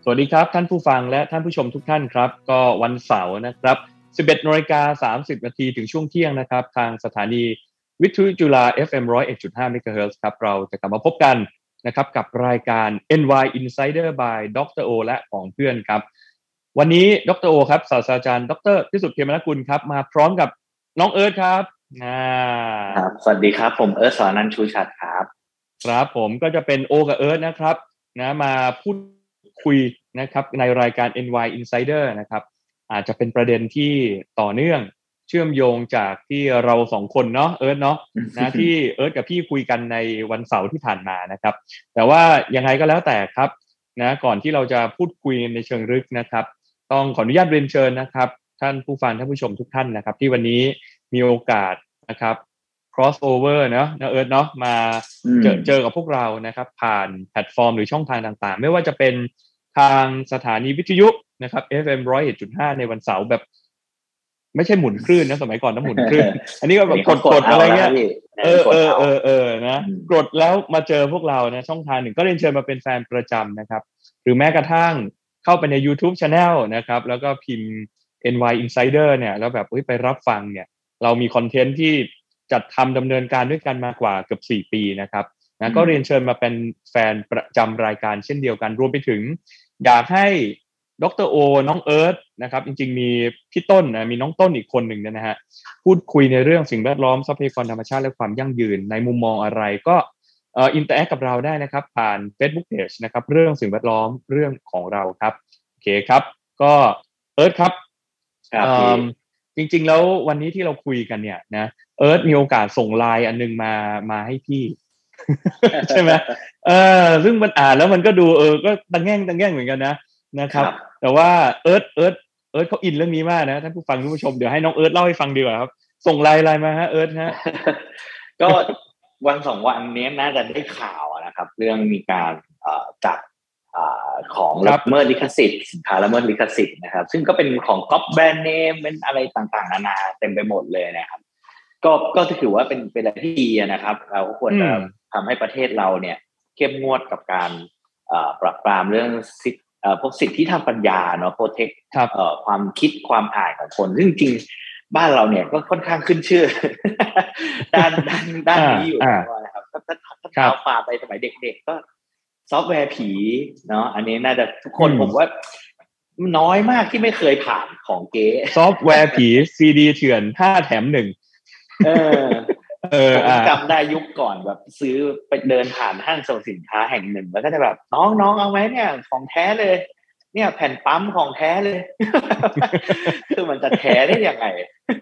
สวัสดีครับท่านผู้ฟังและท่านผู้ชมทุกท่านครับก็วันเสาร์นะครับ 11:30 น.ถึงช่วงเที่ยงนะครับทางสถานีวิทยุจุฬา FM 101.5 MHz ครับเราจะกลับมาพบกันนะครับกับรายการ NY Insider by ดรโอและของเพื่อนครับวันนี้ดรโอครับศาสตราจารย์ดรพิสุทธิ์เขมรกุลครับมาพร้อมกับน้องเอิร์ธครับครับสวัสดีครับผมเอิร์ธสรนันท์ชูชัดครับครับผมก็จะเป็นโอกับเอิร์ธนะครับนะมาพูดคุยนะครับในรายการ NY Insider นะครับอาจจะเป็นประเด็นที่ต่อเนื่องเชื่อมโยงจากที่เราสองคนเนาะเอิร์ธเนาะนะที่เอิร์ธกับพี่คุยกันในวันเสาร์ที่ผ่านมานะครับแต่ว่ายังไงก็แล้วแต่ครับนะก่อนที่เราจะพูดคุยในเชิงลึกนะครับต้องขออนุญาตเรียนเชิญนะครับท่านผู้ฟังท่านผู้ชมทุกท่านนะครับที่วันนี้มีโอกาสนะครับ cross over เนาะเอิร์ธเนาะมาเจอกับพวกเรานะครับผ่านแพลตฟอร์มหรือช่องทางต่างๆไม่ว่าจะเป็นทางสถานีวิทยุนะครับ FM 101.5 ในวันเสาร์แบบไม่ใช่หมุนคลื่นนะสมัยก่อนต้องหมุนคลื่นอันนี้ก็แบบกดอะไรเงี้ยนะกดแล้วมาเจอพวกเรานะช่องทางหนึ่งก็เรียนเชิญมาเป็นแฟนประจำนะครับหรือแม้กระทั่งเข้าไปใน YouTube Channel นะครับแล้วก็พิมพ์ NY Insider เนี่ยแล้วแบบไปรับฟังเนี่ยเรามีคอนเทนต์ที่จัดทำดำเนินการด้วยกันมากว่าเกือบ4 ปีนะครับนะก็เรียนเชิญมาเป็นแฟนประจำรายการเช่นเดียวกันรวมไปถึงอยากให้ดรโอน้องเอิร์ธนะครับจริงๆมีพี่ต้นนะมีน้องต้นอีกคนหนึ่งนะฮะพูดคุยในเรื่องสิ่งแวดล้อมทรัพยากรธรรมชาติและความยั่งยืนในมุมมองอะไรก็อินเตอร์แอคกับเราได้นะครับผ่าน Facebook Page นะครับเรื่องสิ่งแวดล้อมเรื่องของเราครับโอเคครับก็เอิร์ธครับจริงๆแล้ววันนี้ที่เราคุยกันเนี่ยนะเอิร์ธมีโอกาสส่งไลน์อันนึงมาให้พี่ใช่ไหมซึ่งมันอ่านแล้วมันก็ดูก็ตังแง่งเหมือนกันนะครับแต่ว่าเอิร์ธเขาอินเรื่องนี้มากนะท่านผู้ฟังท่านผู้ชมเดี๋ยวให้น้องเอิร์ธเล่าให้ฟังดีกว่าครับส่งไลน์มาฮะเอิร์ธฮะก็วัน2 วันนี้น่าจะได้ข่าวนะครับเรื่องมีการจับของละเมิดลิขสิทธิ์สินค้าละเมิดลิขสิทธิ์นะครับซึ่งก็เป็นของก๊อปแบรนด์เนมเป็นอะไรต่างๆนานาเต็มไปหมดเลยนะครับก็ถือว่าเป็นอะไรที่ดีนะครับเราก็ควรจะทำให้ประเทศเราเนี่ยเข้มงวดกับการปราบปรามเรื่องพวกสิทธิทางปัญญาเนาะโปรเทคความคิดความอ่านของคนซึ่งจริงบ้านเราเนี่ยก็ค่อนข้างขึ้นชื่อด้านนี้อยู่นะครับถ้าเท้าความไปสมัยเด็กๆก็ซอฟต์แวร์ผีเนาะอันนี้น่าจะทุกคนผมว่าน้อยมากที่ไม่เคยผ่านของเก๊ซอฟต์แวร์ผีซีดีเถื่อน5 แถม 1 ผมจำได้ยุคก่อนแบบซื้อไปเดินผ่านห้างสรรพสินค้าแห่งหนึ่งแล้วก็จะแบบน้องเอาไหมเนี่ยของแท้เลยเนี่ยแผ่นปั๊มของแท้เลยคือมันจะแท้ได้ยังไง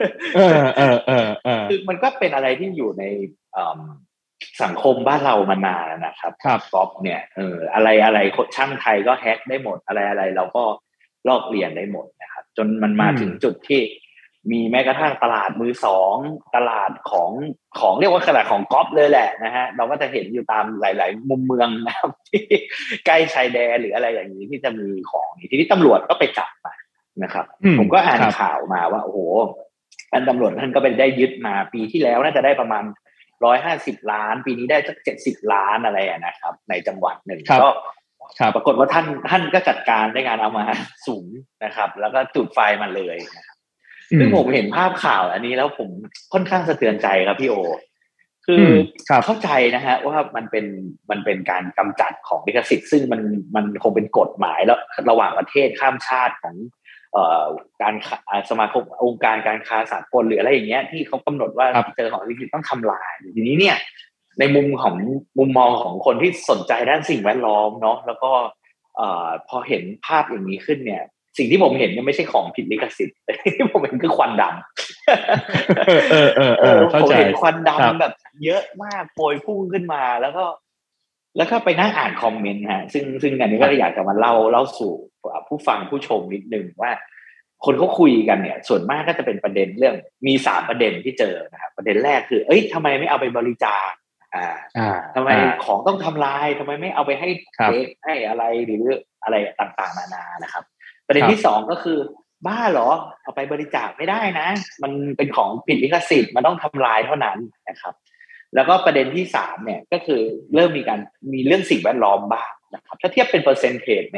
คือมันก็เป็นอะไรที่อยู่ในสังคมบ้านเรามานานนะครับก๊อปเนี่ยอะไรช่างไทยก็แฮกได้หมดอะไรเราก็ลอกเลียนได้หมดนะครับจนมันมาถึงจุดที่มีแม้กระทั่งตลาดมือสองตลาดของเรียกว่าตลาดของก๊อปเลยแหละนะฮะเราก็จะเห็นอยู่ตามหลายๆมุมเมืองนะครับที่ใกล้ชายแดนหรืออะไรอย่างนี้ที่จะมีของทีนี้ตำรวจก็ไปจับมานะครับผมก็อ่านข่าวมาว่าโอ้โหท่านตำรวจท่านก็ไปได้ยึดมาปีที่แล้วน่าจะได้ประมาณ150 ล้านปีนี้ได้สัก70 ล้านอะไรนะครับในจังหวัดหนึ่งก็ปรากฏว่าท่านก็จัดการได้งานเอามาสูงนะครับแล้วก็จุดไฟมาเลยนะครับซึ่งผมเห็นภาพข่าวอันนี้แล้วผมค่อนข้างสะเทือนใจครับพี่โอคือเข้าใจนะฮะว่ามันเป็นการกำจัดของลิขสิทธิ์ซึ่งมันคงเป็นกฎหมายแล้วระหว่างประเทศข้ามชาติของการสมาคมองค์การการค้าสากลหรืออะไรอย่างเงี้ยที่เขากำหนดว่าเจอของลิขสิทธิ์ต้องทำลายทีนี้เนี่ยในมุมมองของคนที่สนใจด้านสิ่งแวดล้อมเนาะแล้วก็พอเห็นภาพอย่างนี้ขึ้นเนี่ยสิ่งที่ผมเห็นเนี่ยไม่ใช่ของผิดลิขสิทธิ์ที่ผมเห็นคือควันดำผมเห็นควันดำแบบเยอะมากโปรยพุ่งขึ้นมาแล้วก็ไปนั่งอ่านคอมเมนต์ฮะซึ่งอันนี้ก็อยากจะมาเล่าสู่ผู้ฟังผู้ชมนิดนึงว่าคนเขาคุยกันเนี่ยส่วนมากก็จะเป็นประเด็นเรื่องมี3 ประเด็นที่เจอนะครับประเด็นแรกคือทำไมไม่เอาไปบริจาคทำไมของต้องทำลายทำไมไม่เอาไปให้เด็กให้อะไรหรืออะไรต่างๆนานานะครับประเด็นที่2ก็คือบ้าเหรอเอาไปบริจาคไม่ได้นะมันเป็นของผิดลิขสิทธิ์มันต้องทำลายเท่านั้นนะครับแล้วก็ประเด็นที่3เนี่ยก็คือเริ่มมีเรื่องสิ่งแวดล้อมบ้างนะครับถ้าเทียบเป็นเปอร์เซ็นต์เนี่ย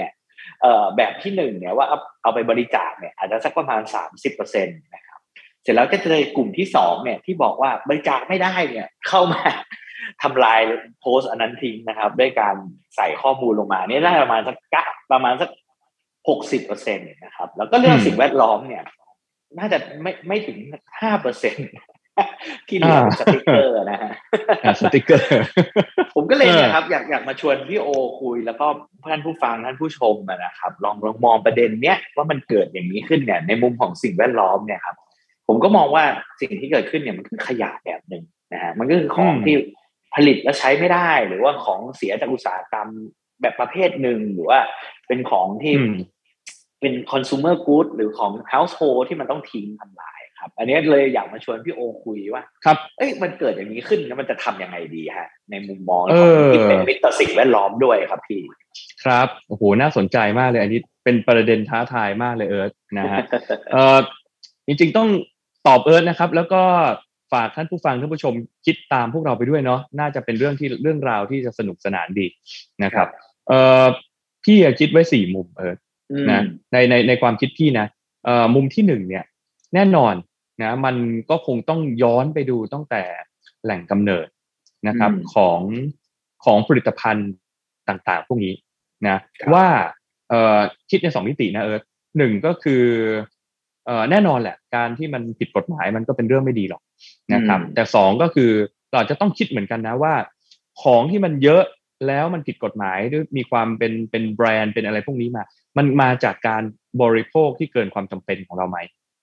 แบบที่หนึ่งเนี่ยว่าเอาไปบริจาคเนี่ยอาจจะสักประมาณ30%นะครับเสร็จแล้วก็จะเลยกลุ่มที่สองเนี่ยที่บอกว่าบริจาคไม่ได้เนี่ยเข้ามาทำลายโพสต์อันนั้นทิ้งนะครับด้วยการใส่ข้อมูลลงมาเนี่ยได้ประมาณสัก60%นะครับแล้วก็เรื่องสิ่งแวดล้อมเนี่ยน่าจะไม่ถึง5%ที่เหลือเป็นสติ๊กเกอร์นะฮะสติ๊กเกอร์ผมก็เลยเนี่ยครับอยากมาชวนพี่โอคุยแล้วก็ท่านผู้ฟังท่านผู้ชมนะครับลองมองประเด็นเนี้ยว่ามันเกิดอย่างนี้ขึ้นเนี่ยในมุมของสิ่งแวดล้อมเนี่ยครับผมก็มองว่าสิ่งที่เกิดขึ้นเนี่ยมันคือขยะแบบหนึ่งนะฮะมันก็คือของที่ผลิตแล้วใช้ไม่ได้หรือว่าของเสียจากอุตสาหกรรมแบบประเภทหนึ่งหรือว่าเป็นของที่เป็น consumer good หรือของ household ที่มันต้องทิ้งทำลายครับอันนี้เลยอยากมาชวนพี่โอคุยว่าครับมันเกิดอย่างนี้ขึ้นแล้วมันจะทำยังไงดีฮะในมุมมองของที่เป็นมิตรต่อสิ่งแวดล้อมด้วยครับพี่ครับโอ้โหน่าสนใจมากเลยอันนี้เป็นประเด็นท้าทายมากเลยนะฮะจริงๆต้องตอบนะครับแล้วก็ฝากท่านผู้ฟังท่านผู้ชมคิดตามพวกเราไปด้วยเนาะน่าจะเป็นเรื่องราวที่จะสนุกสนานดีนะครับพี่คิดไว้4มุมนะในความคิดพี่นะมุมที่1เนี่ยแน่นอนนะมันก็คงต้องย้อนไปดูตั้งแต่แหล่งกำเนิดนะครับของผลิตภัณฑ์ต่างๆพวกนี้นะว่าคิดใน2มิตินะหนึ่งก็คือแน่นอนแหละการที่มันผิดกฎหมายมันก็เป็นเรื่องไม่ดีหรอกนะครับแต่2ก็คือเราจะต้องคิดเหมือนกันนะว่าของที่มันเยอะแล้วมันผิดกฎหมายหรือมีความเป็นแบรนด์เป็นอะไรพวกนี้มันมาจากการบริโภคที่เกินความจำเป็นของเราไหม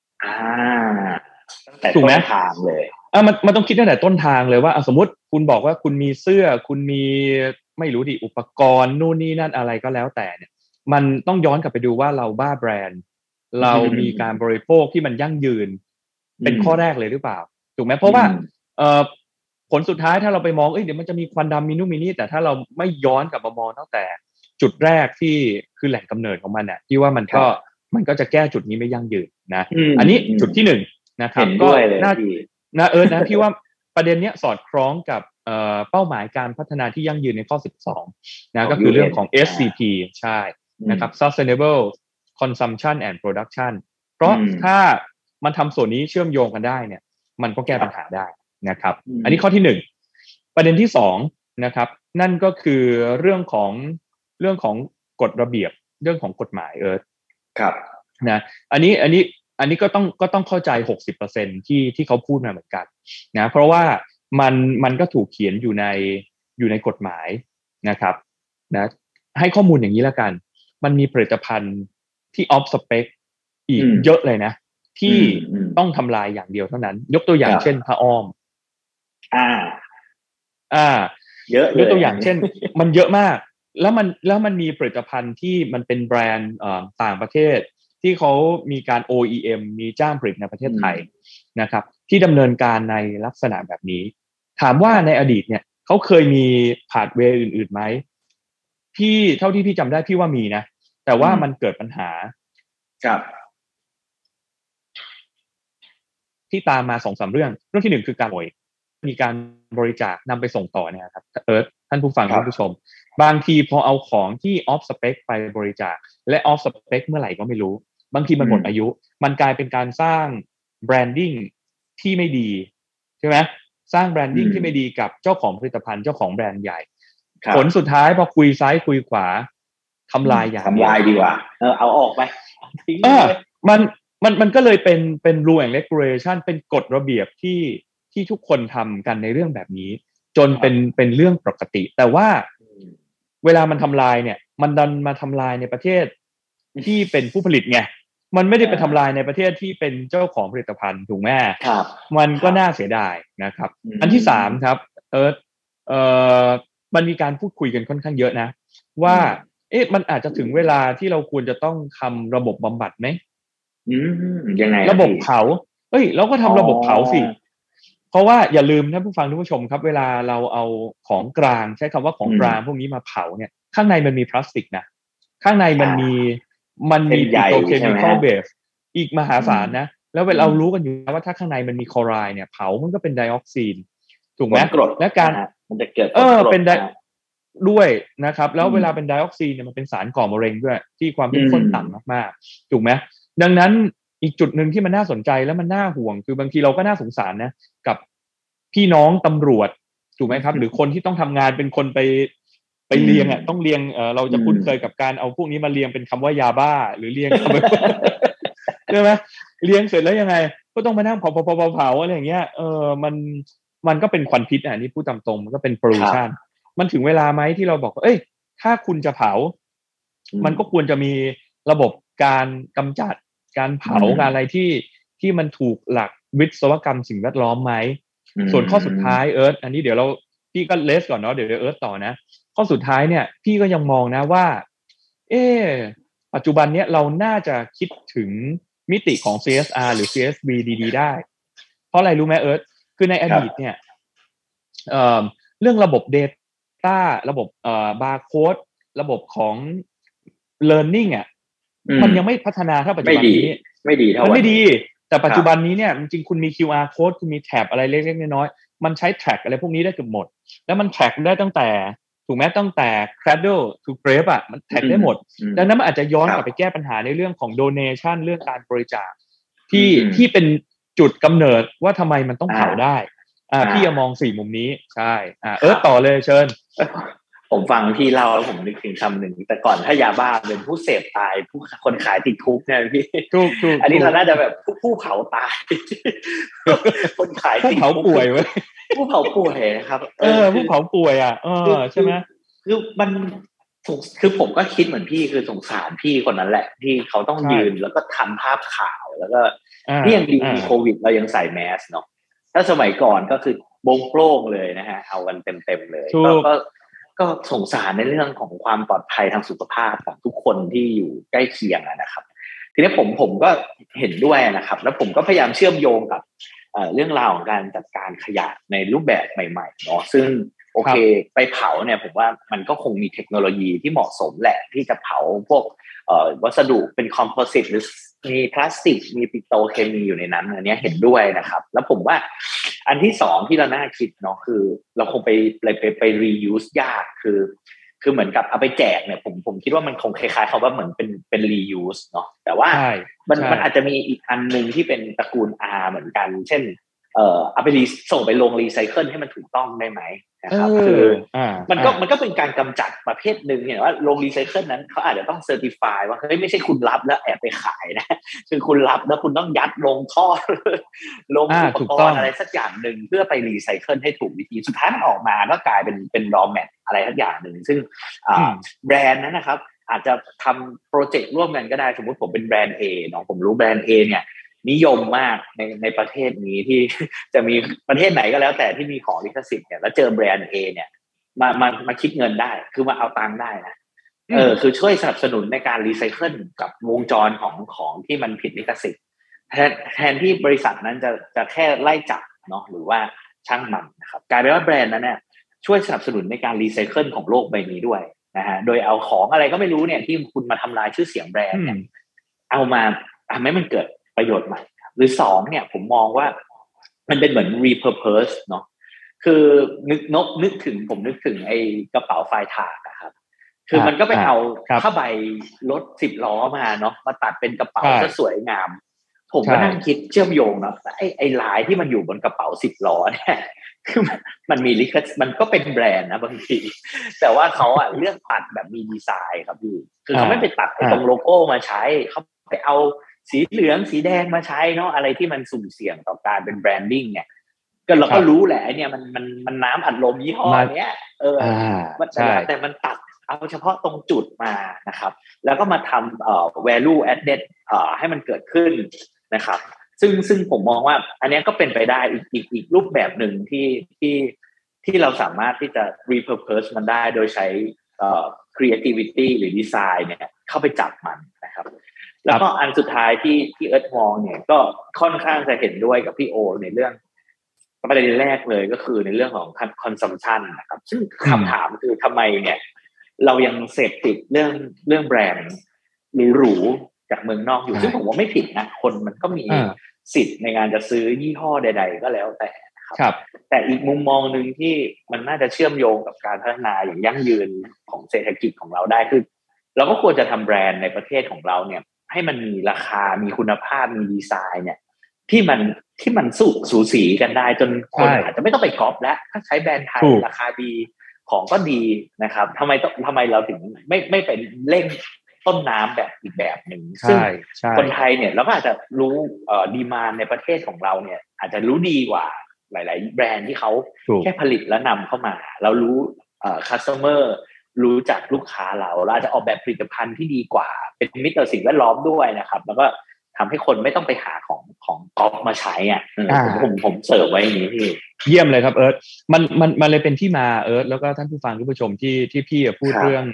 ตั้งแต่ต้นทางเลยมันต้องคิดตั้งแต่ต้นทางเลยว่าสมมติคุณบอกว่าคุณมีเสื้อคุณมีไม่รู้ดิอุปกรณ์นู่นนี่นั่นอะไรก็แล้วแต่เนี่ยมันต้องย้อนกลับไปดูว่าเราบ้าแบรนด์เรามีการบริโภคที่มันยั่งยืนเป็นข้อแรกเลยหรือเปล่าถูกไหมเพราะว่าผลสุดท้ายถ้าเราไปมองเดี๋ยวมันจะมีควันดำมีนู่นมีนี่แต่ถ้าเราไม่ย้อนกลับมามองตั้งแต่จุดแรกที่คือแหล่งกำเนิดของมันเนี่ยที่ว่ามันก็จะแก้จุดนี้ไม่ยั่งยืนนะอันนี้จุดที่1นะครับก็น่านะพี่ว่าประเด็นเนี้ยสอดคล้องกับเป้าหมายการพัฒนาที่ยั่งยืนในข้อ12นะก็คือเรื่องของ SCP ใช่นะครับ Sustainable Consumption and Production เพราะถ้ามันทำส่วนนี้เชื่อมโยงกันได้เนี่ยมันก็แก้ปัญหาได้นะครับอันนี้ข้อที่1ประเด็นที่2นะครับนั่นก็คือเรื่องของกฎระเบียบเรื่องของกฎหมายครับนะอันนี้ก็ต้องเข้าใจ60%ที่เขาพูดมาเหมือนกันนะเพราะว่ามันก็ถูกเขียนอยู่ในกฎหมายนะครับนะให้ข้อมูลอย่างนี้แล้วกันมันมีผลิตภัณฑ์ที่ออฟสเปคอีกเยอะเลยนะที่ต้องทำลายอย่างเดียวเท่านั้นยกตัวอย่างเช่นผ้าอ้อมเยอะยกตัวอย่างเช่นมันเยอะมากแล้วมันมีผลิตภัณฑ์ที่มันเป็นแบรนด์ต่างประเทศที่เขามีการ OEM มีจ้างผลิตในประเทศไทยนะครับที่ดำเนินการในลักษณะแบบนี้ถามว่าในอดีตเนี่ยเขาเคยมีพาธเวย์อื่นๆไหมพี่เท่าที่พี่จำได้พี่ว่ามีนะแต่ว่ามันเกิดปัญหาครับที่ตามมา 2-3 เรื่องที่1คือการมีการบริจาคนำไปส่งต่อเนี่ยครับท่านผู้ฟังท่านผู้ชมบางทีพอเอาของที่ออฟสเปคไปบริจาคและออฟสเปคเมื่อไหร่ก็ไม่รู้บางทีมันหมดอายุมันกลายเป็นการสร้างแบรนดิ้งที่ไม่ดีใช่ไหมสร้างแบรนดิ้งที่ไม่ดีกับเจ้าของผลิตภัณฑ์เจ้าของแบรนด์ใหญ่ผลสุดท้ายพอคุยซ้ายคุยขวาทำลายอย่างทำลายดีกว่าเอาออกไปทิ้งมันก็เลยเป็น rule and regulation เป็นกฎระเบียบที่ทุกคนทำกันในเรื่องแบบนี้จนเป็นเรื่องปกติแต่ว่าเวลามันทำลายเนี่ยมันดันมาทำลายในประเทศที่เป็นผู้ผลิตไงมันไม่ได้ไปทำลายในประเทศที่เป็นเจ้าของผลิตภัณฑ์ถูกไหมมันก็น่าเสียดายนะครับอันที่3ครับมันมีการพูดคุยกันค่อนข้างเยอะนะว่ามันอาจจะถึงเวลาที่เราควรจะต้องทำระบบบำบัดไหมยังไงระบบเผาเราก็ทำระบบเผาสิเพราะว่าอย่าลืมท่านผู้ฟังท่านผู้ชมครับเวลาเราเอาของกลางใช้คำว่าของกลางพวกนี้มาเผาเนี่ยข้างในมันมีพลาสติกนะข้างในมันมีปิโตรเคมีคอลเบสอีกมหาศาลนะแล้วเวลาเรารู้กันอยู่ว่าถ้าข้างในมันมีคลอไรด์เนี่ยเผามันก็เป็นไดออกซินถูกไหมและการมันจะเกิดด้วยนะครับแล้วเวลาเป็นไดออกซีนเนี่ยมันเป็นสารก่อมะเร็งด้วยที่ความเข้มข้นต่ำมากๆถูกไหมดังนั้นอีกจุดหนึ่งที่มันน่าสนใจและมันน่าห่วงคือบางทีเราก็น่าสงสารนะกับพี่น้องตำรวจถูกไหมครับหรือคนที่ต้องทำงานเป็นคนไปเรียงอ่ะต้องเรียงเราจะคุ้นเคยกับการเอาพวกนี้มาเรียงเป็นคำว่ายาบ้าหรือเรียงคำว่าใช่ไหมเรียงเสร็จแล้วยังไงก็ต้องมานั่งเผาอะไรอย่างเงี้ยมันก็เป็นควันพิษอ่ะนี่พูดตามตรงมันก็เป็น pollution มันถึงเวลาไหมที่เราบอกเอ้ยถ้าคุณจะเผามันก็ควรจะมีระบบการกำจัดการเผาการอะไรที่มันถูกหลักวิศวกรรมสิ่งแวดล้อมไหมส่วนข้อสุดท้ายอันนี้เดี๋ยวพี่ก็เลสก่อนเนาะเดี๋ยวต่อนะข้อสุดท้ายเนี่ยพี่ก็ยังมองนะว่าปัจจุบันเนี้ยเราน่าจะคิดถึงมิติของ CSR หรือ CSV ดีๆได้เพราะอะไรรู้ไหมคือในอดีตเนี่ยเรื่องระบบ Data ระบบบาร์โค้ดระบบของ learning อ่ะมันยังไม่พัฒนาเท่าปัจจุบันนี้ไม่ดีเท่ามันไม่ดีแต่ปัจจุบันนี้เนี่ยจริงๆคุณมี QR code คุณมีแท็บอะไรเล็กๆน้อยๆมันใช้ track อะไรพวกนี้ได้เกือบหมดแล้วมัน track ได้ตั้งแต่ถูกไหมตั้งแต่ cradle to grave อ่ะมัน track ได้หมดดังนั้นมันอาจจะย้อนกลับไปแก้ปัญหาในเรื่องของ donation เรื่องการบริจาคที่เป็นจุดกำเนิดว่าทำไมมันต้องเผาได้พี่จะมอง4มุมนี้ใช่ต่อเลยเชิญผมฟังพี่เล่าแล้วผมนึกถึงคำหนึ่งแต่ก่อนถ้ายาบ้าเป็นผู้เสพตายผู้คนขายติดคุกเนี่ยพี่ถูกอันนี้เราน่าจะแบบผู้เผาตายคนขายติดคุกผู้เผาป่วยเว้ยผู้เผาป่วยนะครับผู้เผาป่วยใช่ไหมคือมันคือผมก็คิดเหมือนพี่คือสงสารพี่คนนั้นแหละที่เขาต้องยืนแล้วก็ทำภาพข่าวแล้วก็นี่ยังดีมีโควิดเรายังใส่แมสเนาะถ้าสมัยก่อนก็คือบงโปร่งเลยนะฮะเอากันเต็มเลยก็สงสารในเรื่องของความปลอดภัยทางสุขภาพของทุกคนที่อยู่ใกล้เคียงนะครับทีนี้ผมก็เห็นด้วยนะครับแล้วผมก็พยายามเชื่อมโยงกับเรื่องราวของการจัดการขยะในรูปแบบใหม่ๆเนาะซึ่งโอเคไปเผาเนี่ยผมว่ามันก็คงมีเทคโนโลยีที่เหมาะสมแหละที่จะเผาพวกวัสดุเป็นคอมโพสิตหรือมีพลาสติกมีปิโตรเคมีอยู่ในนั้นอันนี้เห็นด้วยนะครับแล้วผมว่าอันที่สองที่เราน่าคิดเนาะคือเราคงไป reuse ยากคือเหมือนกับเอาไปแจกเนี่ยผมคิดว่ามันคงคล้ายๆเขาว่าเหมือนเป็น reuse เนาะแต่ว่ามันอาจจะมีอีกอันนึงที่เป็นตระกูล R เหมือนกันเช่นเอาไปส่งไปลงรีไซเคิลให้มันถูกต้องได้ไหมนะครับคือมันก็เป็นการกำจัดประเภทหนึ่งเห็นว่าลงรีไซเคิลนั้นเขาอาจจะต้องเซอร์ติฟายว่าเฮ้ยไม่ใช่คุณรับแล้วแอบไปขายนะคือคุณรับแล้วคุณต้องยัดลงท่อลงอุปกรณ์อะไรสักอย่างหนึ่งเพื่อไปรีไซเคิลให้ถูกวิธีสุดท้ายมันออกมาก็กลายเป็นรอแมทอะไรสักอย่างหนึ่งซึ่งแบรนด์นั้นนะครับอาจจะทำโปรเจกต์ร่วมกันก็ได้สมมติผมเป็นแบรนด์ A เนาะผมรู้แบรนด์ A เนี่ยนิยมมากในประเทศนี้ที่จะมีประเทศไหนก็แล้วแต่ที่มีของลิขสิทธิ์เนี่ยแล้วเจอแบรนด์ A เนี่ยมาคิดเงินได้คือมาเอาตังค์ได้นะคือช่วยสนับสนุนในการรีไซเคิลกับวงจรของที่มันผิดลิขสิทธิ์แทนที่บริษัทนั้นจะแค่ไล่จับเนาะหรือว่าช่างมันนะครับกลายเป็นว่าแบรนด์นั้นเนี่ยช่วยสนับสนุนในการรีไซเคิลของโลกใบนี้ด้วยนะฮะโดยเอาของอะไรก็ไม่รู้เนี่ยที่คุณมาทำลายชื่อเสียงแบรนด์เนี่ยเอามาทำให้มันเกิดประโยชน์ใหม่หรือสองเนี่ยผมมองว่ามันเป็นเหมือน repurpose เนาะคือนึกถึงไอ้กระเป๋าไฟถากครับคือมันก็ไปเอาผ้าใบรถ10 ล้อมาเนาะมาตัดเป็นกระเป๋าซะสวยงามผมก็นั่งคิดเชื่อมโยงนะไอ้ลายที่มันอยู่บนกระเป๋า10 ล้อเนี่ยคือมันมีลิขสิทธิ์มันก็เป็นแบรนด์นะบางทีแต่ว่าเขาเลือกตัดแบบมีดีไซน์ครับพี่คือเขาไม่ไปตัดตรงโลโก้มาใช้เขาไปเอาสีเหลืองสีแดงมาใช้เนาะอะไรที่มันสุ่มเสี่ยงต่อการเป็นแบรนดิ้งเนี่ยก็เราก็รู้แหละเนี่ยมันน้ำอัดลมยี่ห้อเนี้ยแต่มันตัดเอาเฉพาะตรงจุดมานะครับแล้วก็มาทำvalue added ให้มันเกิดขึ้นนะครับซึ่งผมมองว่าอันนี้ก็เป็นไปได้อีกรูปแบบหนึ่งที่เราสามารถที่จะ repurpose มันได้โดยใช้creativity หรือ design เนี่ยเข้าไปจับมันนะครับแล้วก็อันสุดท้ายที่เอิร์ธมองเนี่ยก็ค่อนข้างจะเห็นด้วยกับพี่โอในเรื่องประเด็นแรกเลยก็คือในเรื่องของ consumption นะครับซึ่งคำถามคือทำไมเนี่ยเรายังเสพติดเรื่องแบรนด์หรูๆจากเมืองนอกอยู่ซึ่งผมว่าไม่ผิดนะคนมันก็มีสิทธิ์ในการจะซื้อยี่ห้อใดๆก็แล้วแต่ครับแต่อีกมุมมองหนึ่งที่มันน่าจะเชื่อมโยงกับการพัฒนาอย่างยั่งยืนของเศรษฐกิจของเราได้คือเราก็ควรจะทำแบรนด์ในประเทศของเราเนี่ยให้มันมีราคามีคุณภาพมีดีไซน์เนี่ยที่มันสูสีกันได้จนคนอาจจะไม่ต้องไปก๊อปแล้วถ้าใช้แบรนด์ไทยราคาดีของก็ดีนะครับทำไมเราถึงไม่เป็นเร่งต้นน้ำแบบอีกแบบหนึ่งซึ่งคนไทยเนี่ยเราก็อาจจะรู้ดีมานด์ในประเทศของเราเนี่ยอาจจะรู้ดีกว่าหลายๆแบรนด์ที่เขาแค่ผลิตและนำเข้ามาเรารู้customer รู้จักลูกค้าเราอาจจะออกแบบผลิตภัณฑ์ที่ดีกว่าเป็นมิตรต่อสิ่งแวดล้อมด้วยนะครับแล้วก็ทำให้คนไม่ต้องไปหาของก๊อปมาใช้อ่ะผมเสิร์ฟไว้อย่างนี้พี่เยี่ยมเลยครับเอิร์ธมันเลยเป็นที่มาเอิร์ธแล้วก็ท่านผู้ฟังท่านผู้ชมที่พี่พูดเรื่อง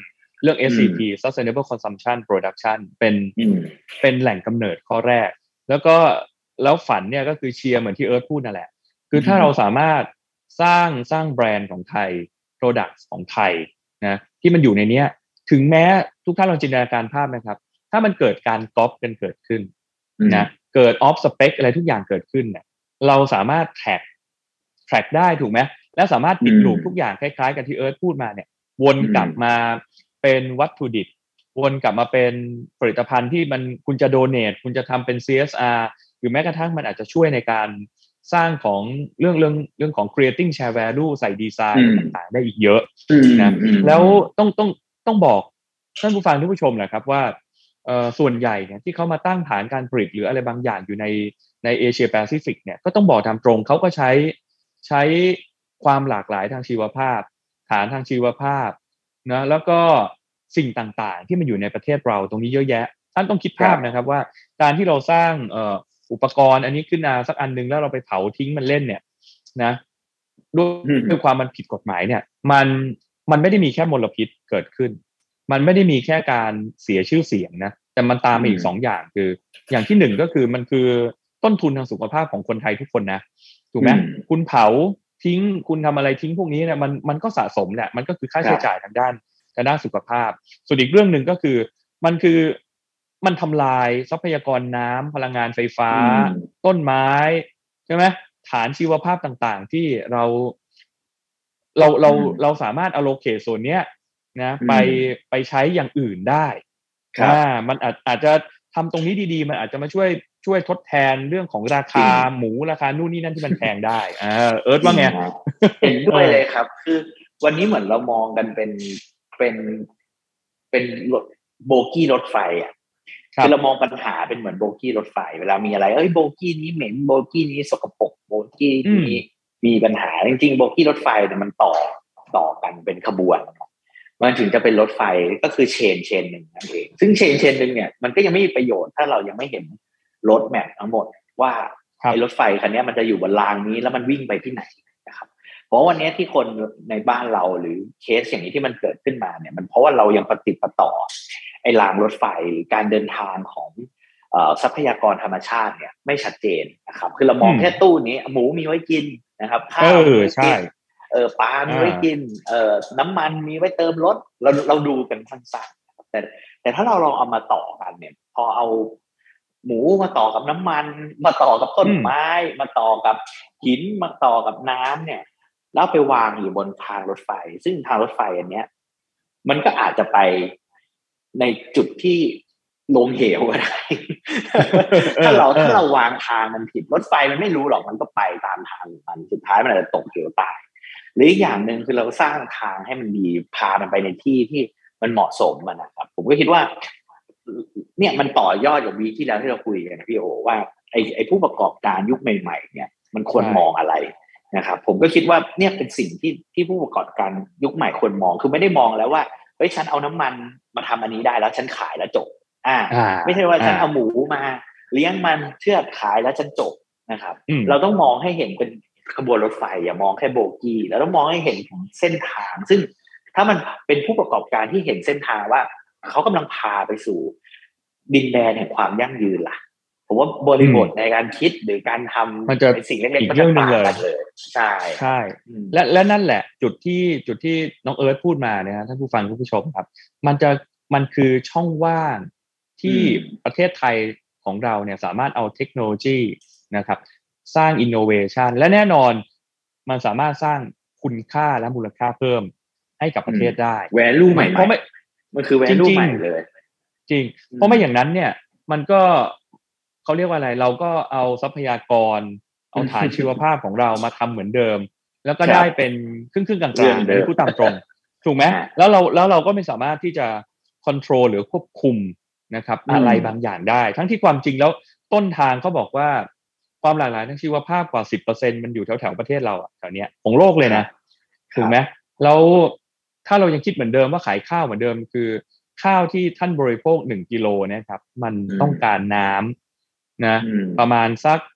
SCP Sustainable Consumption Production เป็นแหล่งกำเนิดข้อแรกแล้วฝันเนี่ยก็คือเชียร์เหมือนที่เอิร์ธพูดนั่นแหละคือถ้าเราสามารถสร้างแบรนด์ของไทย products ของไทยนะที่มันอยู่ในเนี้ยถึงแม้ทุกท่านลองจินตนาการภาพนะครับถ้ามันเกิดการก๊อปกันเกิดขึ้นนะเกิดออฟสเปคอะไรทุกอย่างเกิดขึ้นเนี่ยเราสามารถแท็กได้ถูกไหมและสามารถปิดลูปทุกอย่างคล้ายๆกันที่เอิร์ธพูดมาเนี่ยวนกลับมาเป็นวัตถุดิบวนกลับมาเป็นผลิตภัณฑ์ที่มันคุณจะโดเนทคุณจะทำเป็น CSR หรือแม้กระทั่งมันอาจจะช่วยในการสร้างของเรื่องของ creating share value ใส่ดีไซน์ต่างๆได้อีกเยอะนะแล้วต้องบอกท่านผู้ฟังท่านผู้ชมแหละครับว่าส่วนใหญ่เนี่ยที่เขามาตั้งฐานการผลิตหรืออะไรบางอย่างอยู่ในเอเชียแปซิฟิกเนี่ยก็ต้องบอกตามตรงเขาก็ใช้ความหลากหลายทางชีวภาพฐานทางชีวภาพนะแล้วก็สิ่งต่างๆที่มันอยู่ในประเทศเราตรงนี้เยอะแยะท่านต้องคิดภาพนะครับว่าการที่เราสร้างอุปกรณ์อันนี้ขึ้นมาสักอันนึงแล้วเราไปเผาทิ้งมันเล่นเนี่ยนะด้วยความมันผิดกฎหมายเนี่ยมันไม่ได้มีแค่มลพิษเกิดขึ้นมันไม่ได้มีแค่การเสียชื่อเสียงนะแต่มันตามมาอีก2อย่างคืออย่างที่1ก็คือมันคือต้นทุนทางสุขภาพของคนไทยทุกคนนะถูกไหมคุณเผาทิ้งคุณทำอะไรทิ้งพวกนี้เนี่ยมันก็สะสมแหละมันก็คือค่าใช้จ่ายทางด้านสุขภาพส่วนอีกเรื่องหนึ่งก็คือมันทำลายทรัพยากรน้ำพลังงานไฟฟ้าต้นไม้ใช่ไหมฐานชีวภาพต่างๆที่เราสามารถ allocate ส่วนเนี้ยนะไปใช้อย่างอื่นได้มันอาจจะทำตรงนี้ดีๆมันอาจจะมาช่วยทดแทนเรื่องของราคาหมูราคานู่นนี่นั่นที่มันแพงได้เอิร์ธว่าไงเห็นด้วยเลยครับคือวันนี้เหมือนเรามองกันเป็นโบกี้รถไฟอ่ะคือเรามองปัญหาเป็นเหมือนโบกี้รถไฟเวลามีอะไรโบกี้นี้เหม็นโบกี้นี้สกปรกโบกี้นี้มีปัญหาจริงๆโบกี้รถไฟเนี่ยมันต่อกันเป็นขบวนมันถึงจะเป็นรถไฟก็คือเชนหนึ่งนั่นเองซึ่งเชนหนึ่งเนี่ยมันก็ยังไม่มีประโยชน์ถ้าเรายังไม่เห็นรถแมพทั้งหมดว่าไอ้รถไฟคันนี้มันจะอยู่บนรางนี้แล้วมันวิ่งไปที่ไหนนะครับเพราะวันนี้ที่คนในบ้านเราหรือเคสอย่างนี้ที่มันเกิดขึ้นมาเนี่ยมันเพราะว่าเรายังปฏิปต่อไอ้รางรถไฟหรือการเดินทางของทรัพยากรธรรมชาติเนี่ยไม่ชัดเจนนะครับคือเรามองแค่ตู้นี้หมูมีไว้กินนะครับข้าวมีไว้กินปลามีไว้กินน้ำมันมีไว้เติมรถเราดูกันสั้นๆแต่ถ้าเราลองเอามาต่อกันเนี่ยพอเอาหมูมาต่อกับน้ำมันมาต่อกับต้นไม้มาต่อกับหินมาต่อกับน้ำเนี่ยแล้วไปวางอยู่บนทางรถไฟซึ่งทางรถไฟอันเนี้ยมันก็อาจจะไปในจุดที่ลงเหวก็ได้ ถ้าเราวางทางมันผิดรถไฟมันไม่รู้หรอกมันก็ไปตามทางมันสุดท้ายมันอาจจะตกเหวตายหรืออีกอย่างหนึ่งคือเราสร้างทางให้มันดีพามันไปในที่ที่มันเหมาะสมมันนะครับผมก็คิดว่าเนี่ยมันต่อยอดจากวีที่แล้วที่เราคุยกันนะพี่โอว่าไอ้ผู้ประกอบการยุคใหม่ๆเนี่ยมันควรมองอะไรนะครับผมก็คิดว่าเนี่ยเป็นสิ่งที่ผู้ประกอบการยุคใหม่ควรมองคือไม่ได้มองแล้วว่าเฮ้ยฉันเอาน้ำมันมาทำอันนี้ได้แล้วฉันขายแล้วจบไม่ใช่ว่าฉันเอาหมูมาเลี้ยงมันเชื่อขายแล้วฉันจบนะครับเราต้องมองให้เห็นเป็นขบวนรถไฟอย่ามองแค่โบกี้แล้วต้องมองให้เห็นถึงเส้นทางซึ่งถ้ามันเป็นผู้ประกอบการที่เห็นเส้นทางว่าเขากำลังพาไปสู่ดินแดนแห่งความยั่งยืนล่ะผมว่าบริบทในการคิดหรือการทำมันจะสิ่งเล็กๆอีกเรื่องนึงเลยใช่และนั่นแหละจุดที่น้องเอิร์ธพูดมาเนี่ยท่านผู้ฟังผู้ชมครับมันคือช่องว่างที่ประเทศไทยของเราเนี่ยสามารถเอาเทคโนโลยีนะครับสร้างอินโนเวชันและแน่นอนมันสามารถสร้างคุณค่าและมูลค่าเพิ่มให้กับประเทศได้ value ใหม่เพราะไม่มันคือ value ใหม่เลยจริงเพราะไม่อย่างนั้นเนี่ยมันก็เขาเรียกว่าอะไรเราก็เอาทรัพยากรเอาฐานชีวภาพของเรามาทำเหมือนเดิมแล้วก็ได้เป็นครึ่งกลางๆอันนี้พูดตามตรงถูกไหมแล้วเราก็ไม่สามารถที่จะ control หรือควบคุมนะครับอะไรบางอย่างได้ทั้งที่ความจริงแล้วต้นทางเขาบอกว่าความหลากหลายทางชีวภาพกว่า 10% มันอยู่แถวๆประเทศเราแถวเนี้ยของโลกเลยนะถูกไหมแล้วถ้าเรายังคิดเหมือนเดิมว่าขายข้าวเหมือนเดิมคือข้าวที่ท่านบริโภค1 กิโลนะครับมันต้องการน้ำนะประมาณสัก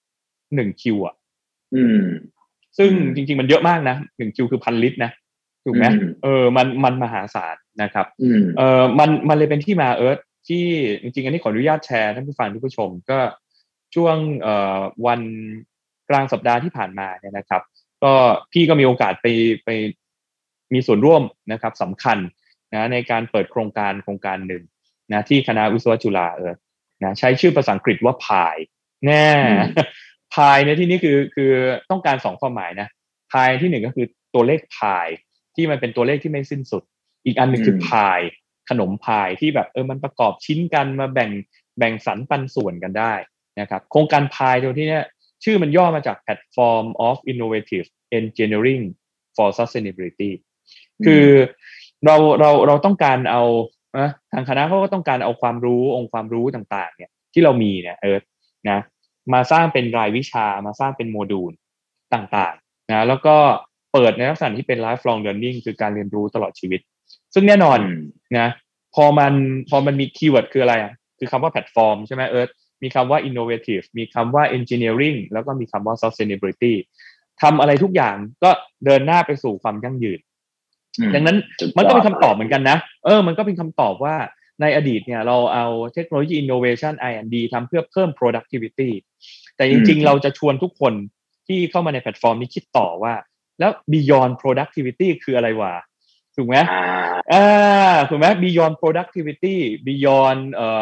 1 คิวอ่ะซึ่งจริงๆมันเยอะมากนะ1 คิวคือ1,000 ลิตรนะถูกไหมมันมหาศาลนะครับมันเลยเป็นที่มาที่จริงๆอันนี้ขออนุญาตแชร์ท่านผู้ฟังท่านผู้ชมก็ช่วงวันกลางสัปดาห์ที่ผ่านมาเนี่ยนะครับก็พี่ก็มีโอกาสไปมีส่วนร่วมนะครับสำคัญนะในการเปิดโครงการหนึ่งนะที่คณะวิศวะจุฬานะใช้ชื่อภาษาอังกฤษว่าพายแน่พายในที่นี้คือต้องการ2ความหมายนะพายที่1ก็คือตัวเลขพายที่มันเป็นตัวเลขที่ไม่สิ้นสุดอีกอันนึงคือพายขนมพายที่แบบมันประกอบชิ้นกันมาแบ่งสรรปันส่วนกันได้นะครับโครงการพายตัวที่เนี้ยชื่อมันย่อมาจาก Platform of Innovative Engineering for Sustainability คือเราต้องการเอาทางคณะเขาก็ต้องการเอาความรู้องค์ความรู้ต่างๆเนี่ยที่เรามีเนี่ยนะมาสร้างเป็นรายวิชามาสร้างเป็นโมดูลต่างๆนะแล้วก็เปิดในลักษณะที่เป็น lifelong learning คือการเรียนรู้ตลอดชีวิตซึ่งแน่นอนนะพอมันมีคีย์เวิร์ดคืออะไรคือคำว่าแพลตฟอร์มใช่ไหมมีคำว่า innovative มีคำว่า engineering แล้วก็มีคำว่า sustainability ทำอะไรทุกอย่างก็เดินหน้าไปสู่ความยั่งยืนดังนั้นมันก็เป็นคำตอบเหมือนกันนะมันก็เป็นคำตอบว่าในอดีตเนี่ยเราเอาเทคโนโลยี innovation R&D ทำเพื่อเพิ่ม productivity แต่จริงๆเราจะชวนทุกคนที่เข้ามาในแพลตฟอร์มนี้คิดต่อว่าแล้ว beyond productivity คืออะไรวะถูกไหมถูกไหม beyond productivity beyond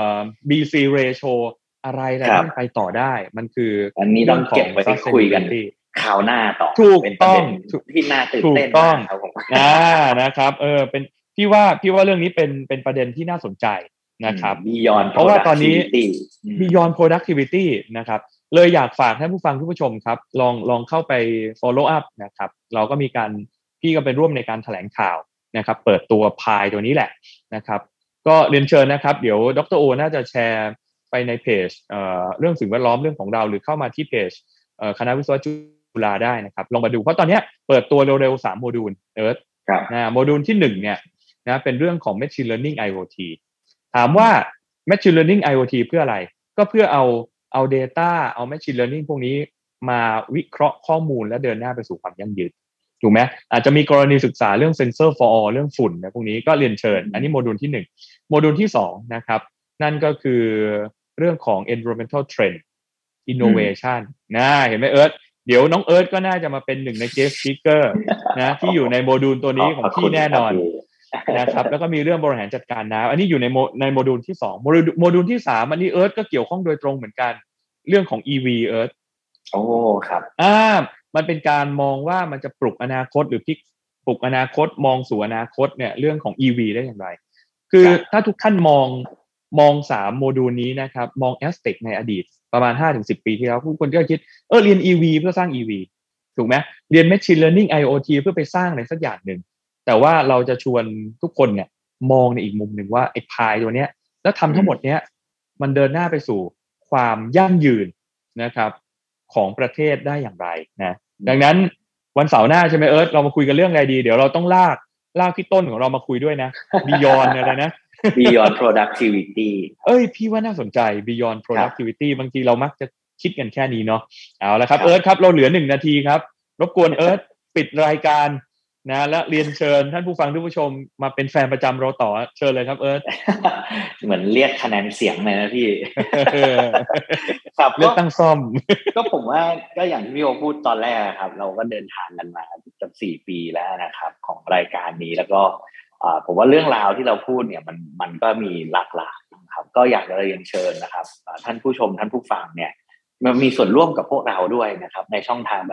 BC ratio อะไรที่มันไปต่อได้มันคืออันนี้ต้องเก็บไว้คุยกันข่าวหน้าต่อถูกต้องที่น่าตื่นเต้นมากครับผมนะครับเป็นพี่ว่าเรื่องนี้เป็นประเด็นที่น่าสนใจนะครับ beyond เพราะว่าตอนนี้ beyond productivity นะครับเลยอยากฝากท่านผู้ฟังทุกผู้ชมครับลองเข้าไป follow up นะครับเราก็มีการพี่ก็เป็นร่วมในการแถลงข่าวนะครับเปิดตัวพายตัวนี้แหละนะครับก็เรียนเชิญนะครับเดี๋ยวดร.โอน่าจะแชร์ไปในเพจเรื่องสิ่งแวดล้อมเรื่องของเราหรือเข้ามาที่เพจคณะวิศวะจุฬาได้นะครับลองมาดูเพราะตอนนี้เปิดตัวเร็วๆ3โมดูลโมดูลที่1เนี่ยนะเป็นเรื่องของ Machine Learning IoT ถามว่า Machine Learning IoT เพื่ออะไรก็เพื่อเอา data เอา Machine Learning พวกนี้มาวิเคราะห์ข้อมูลและเดินหน้าไปสู่ความยั่งยืนถูกไหมอาจจะมีกรณีศึกษาเรื่อง Sensor for All เรื่องฝุ่นนะพวกนี้ก็เรียนเชิญอันนี้โมดูลที่1โมดูลที่2นะครับนั่นก็คือเรื่องของ Environmental Trend Innovation เห็นไหมเดี๋ยวน้องก็น่าจะมาเป็นหนึ่งใน guest speaker นะที่อยู่ในโมดูลตัวนี้ของพี่แน่นอนนะครับแล้วก็มีเรื่องบริหารจัดการน้ำอันนี้อยู่ในโมดูลที่2โมดูลที่3อันนี้ก็เกี่ยวข้องโดยตรงเหมือนกันเรื่องของ EV โอ้ครับมันเป็นการมองว่ามันจะปลุกอนาคตหรือปลุกอนาคตมองสู่อนาคตเนี่ยเรื่องของ EV ได้อย่างไรคือถ้าทุกท่านมอง3โมดูลนี้นะครับมอง Aztec ในอดีตประมาณ 5-10 ปีที่แล้วผู้คนก็คิดเรียน EV เพื่อสร้าง EV ถูกไหมเรียน Machine Learning IoT เพื่อไปสร้างอะไรสักอย่างหนึ่งแต่ว่าเราจะชวนทุกคนเนี่ยมองในอีกมุมหนึ่งว่าไอ้พายตัวเนี้ยแล้วทำทั้งหมดเนี้ยมันเดินหน้าไปสู่ความยั่งยืนนะครับของประเทศได้อย่างไรนะดังนั้นวันเสาร์หน้าใช่ไหมเรามาคุยกันเรื่องอะไรดีเดี๋ยวเราต้องลากพี่ต้นของเรามาคุยด้วยนะ Beyond อะไรนะ beyond productivity พี่ว่าน่าสนใจ beyond productivity บางทีเรามักจะคิดกันแค่นี้เนาะเอาละครับครับเราเหลือ1 นาทีครับรบกวนปิดรายการนะและเรียนเชิญท่านผู้ฟังทุกผู้ชมมาเป็นแฟนประจำเราต่อเชิญเลยครับเหมือนเรียกคะแนนเสียงเลยนะพี่ครับเลือกตั้งซ่อมก็ผมว่าก็อย่างที่พี่โอพูดตอนแรกครับเราก็เดินทางกันมาจะ4 ปีแล้วนะครับของรายการนี้แล้วก็ผมว่าเรื่องราวที่เราพูดเนี่ยมันก็มีหลากหลายนะครับก็อยากจะเรียนเชิญนะครับท่านผู้ชมท่านผู้ฟังเนี่ยมันมีส่วนร่วมกับพวกเราด้วยนะครับในช่องทางต่างๆ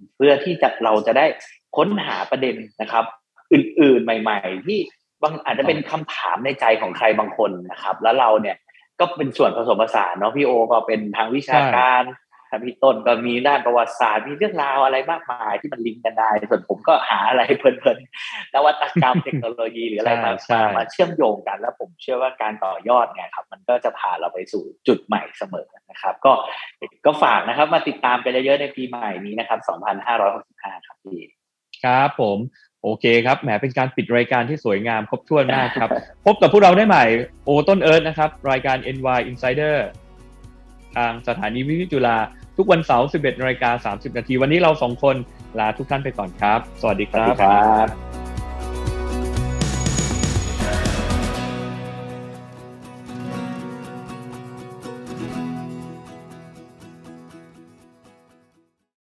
เพื่อที่เราจะได้ค้นหาประเด็นนะครับอื่นๆใหม่ๆที่บางอาจจะเป็นคำถามในใจของใครบางคนนะครับแล้วเราเนี่ยก็เป็นส่วนผสมผสานเนาะพี่โอก็เป็นทางวิชาการพี่ต้นก็มีด้านประวัติศาสตร์มีเรื่องราวอะไรมากมายที่มันลิงก์กันได้ส่วนผมก็หาอะไรเพลินๆนวัตกรรมเทคโนโลยีหรืออะไรมาเชื่อมโยงกันแล้วผมเชื่อว่าการต่อยอดเนี่ยครับมันก็จะพาเราไปสู่จุดใหม่เสมอนะครับก็ฝากนะครับมาติดตามกันเยอะๆในปีใหม่นี้นะครับ2565ครับพี่ครับผมโอเคครับแหมเป็นการปิดรายการที่สวยงามครบถ้วนมากครับ พบกับพวกเราได้ใหม่โอต้นเอิร์ธนะครับรายการ NY Insider ทางสถานีวิทยุจุฬาทุกวันเสาร์ 11:30 น.วันนี้เรา2คนลาทุกท่านไปก่อนครับสวัสดีครับ